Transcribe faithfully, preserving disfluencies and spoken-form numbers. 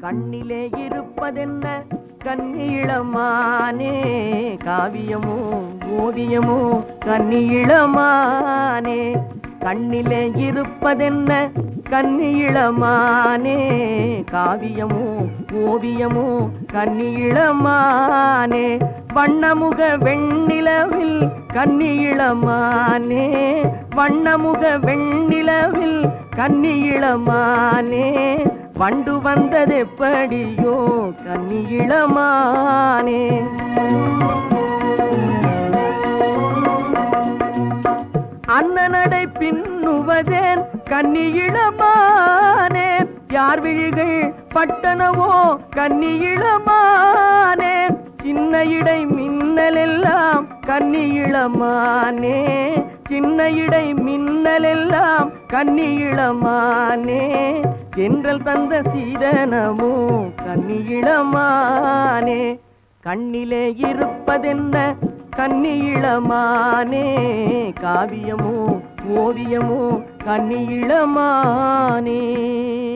கண்ணிலே இருப்பதென்ன கன்னியிளமானே, காவியமோ ஓவியமோ கன்னியிளமானே. கண்ணிலே இருப்பதென்ன கன்னியிளமானே, காவியமோ ஓவியமோ கன்னியிளமானே. வண்ணமுக வெண்ணிலவில் கன்னியிளமானே, வண்ணமுக வெண்ணிலவில் கன்னியிளமானே. வண்டு வந்ததெப்படியோ கன்னியிளமானே. அன்னநடை பின்னுவதேன் கன்னியிளமானே, யார் விழிகள் பட்டனவோ கன்னியிளமானே. சின்ன இடை மின்னலெல்லாம் கன்னியிளமானே, சின்ன இடை மின்னலெல்லாம் கன்னியிளமானே. என்றல் தந்த சீதனமோ கன்னியிளமானே. கண்ணிலே இருப்பதென்ன கன்னியிளமானே, காவியமோ ஓவியமோ கன்னியிளமானே.